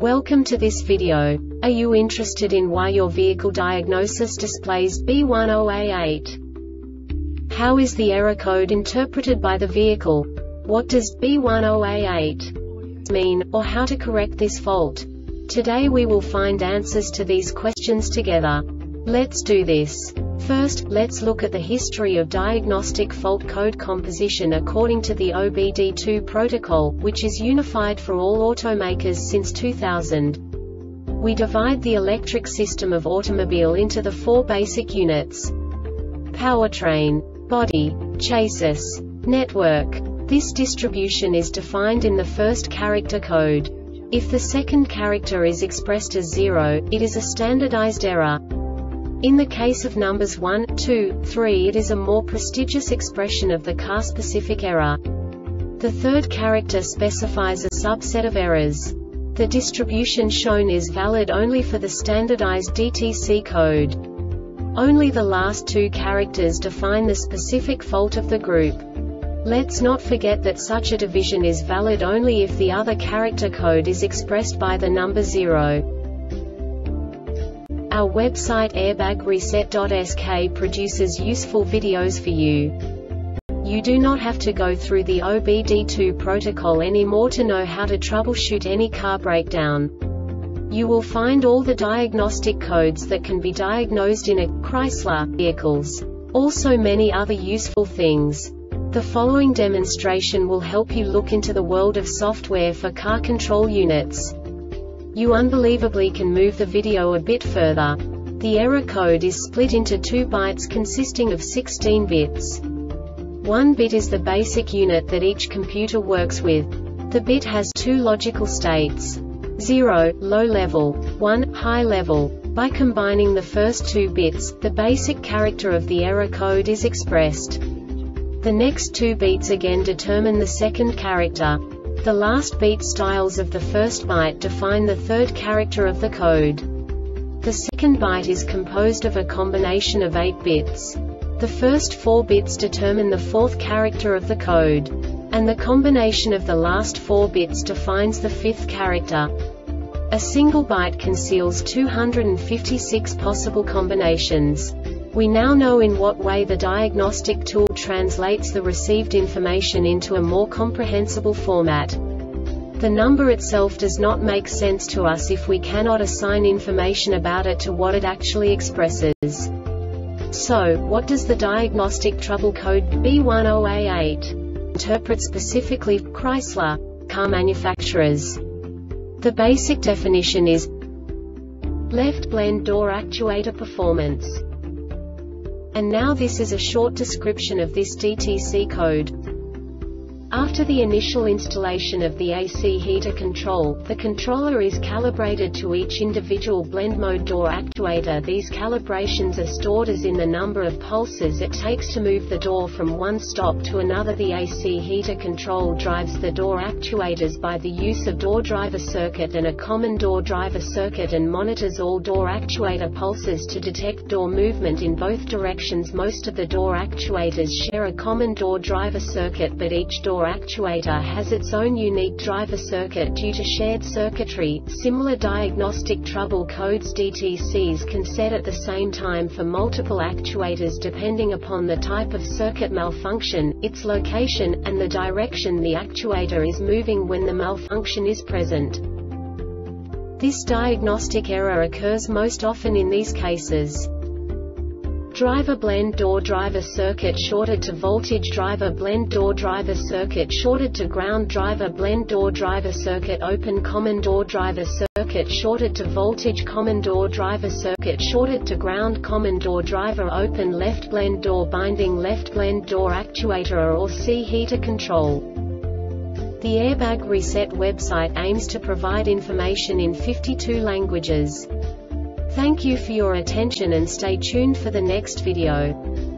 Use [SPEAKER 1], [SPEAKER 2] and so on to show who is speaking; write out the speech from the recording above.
[SPEAKER 1] Welcome to this video. Are you interested in why your vehicle diagnosis displays B10A8? How is the error code interpreted by the vehicle? What does B10A8 mean, or how to correct this fault? Today we will find answers to these questions together. Let's do this. First, let's look at the history of diagnostic fault code composition according to the OBD2 protocol, which is unified for all automakers since 2000. We divide the electric system of automobile into the four basic units: powertrain, body, chassis, network. This distribution is defined in the first character code. If the second character is expressed as 0, it is a standardized error. In the case of numbers 1, 2, 3, it is a more prestigious expression of the car-specific error. The third character specifies a subset of errors. The distribution shown is valid only for the standardized DTC code. Only the last two characters define the specific fault of the group. Let's not forget that such a division is valid only if the other character code is expressed by the number 0. Our website airbagreset.sk produces useful videos for you. You do not have to go through the OBD2 protocol anymore to know how to troubleshoot any car breakdown. You will find all the diagnostic codes that can be diagnosed in a Chrysler vehicles. Also many other useful things. The following demonstration will help you look into the world of software for car control units. You unbelievably can move the video a bit further. The error code is split into 2 bytes consisting of 16 bits. 1 bit is the basic unit that each computer works with. The bit has 2 logical states: 0, low level, 1, high level. By combining the first 2 bits, the basic character of the error code is expressed. The next 2 beats again determine the second character. The last beat styles of the first byte define the third character of the code. The second byte is composed of a combination of 8 bits. The first 4 bits determine the fourth character of the code. And the combination of the last 4 bits defines the fifth character. A single byte conceals 256 possible combinations. We now know in what way the diagnostic tool translates the received information into a more comprehensible format. The number itself does not make sense to us if we cannot assign information about it to what it actually expresses. So, what does the diagnostic trouble code B10A8 interpret specifically for Chrysler car manufacturers? The basic definition is left blend door actuator performance. And now this is a short description of this DTC code. After the initial installation of the AC heater control, the controller is calibrated to each individual blend mode door actuator. These calibrations are stored as in the number of pulses it takes to move the door from one stop to another. The AC heater control drives the door actuators by the use of door driver circuit and a common door driver circuit, and monitors all door actuator pulses to detect door movement in both directions. Most of the door actuators share a common door driver circuit, but each door actuator has its own unique driver circuit due to shared circuitry. Similar diagnostic trouble codes DTCs can set at the same time for multiple actuators depending upon the type of circuit malfunction, its location, and the direction the actuator is moving when the malfunction is present. This diagnostic error occurs most often in these cases: driver blend door driver circuit shorted to voltage, driver blend door driver circuit shorted to ground, driver blend door driver circuit open, common door driver circuit shorted to voltage, common door driver circuit shorted to ground, common door driver open, left blend door binding, left blend door actuator or C heater control. The Airbag Reset website aims to provide information in 52 languages. Thank you for your attention and stay tuned for the next video.